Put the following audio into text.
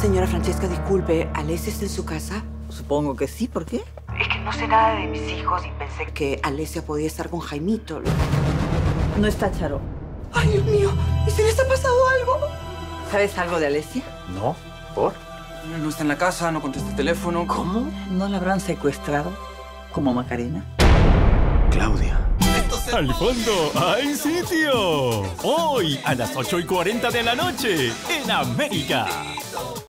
Señora Francesca, disculpe, ¿Alesia está en su casa? Supongo que sí, ¿por qué? Es que no sé nada de mis hijos y pensé que Alesia podía estar con Jaimito. No está Charo. ¡Ay, Dios mío! ¿Y si les ha pasado algo? ¿Sabes algo de Alesia? No, ¿por? No está en la casa, no contesta el teléfono. ¿Cómo? ¿No la habrán secuestrado? ¿Como Macarena? Claudia. Al fondo hay sitio. Hoy a las 8:40 de la noche en América.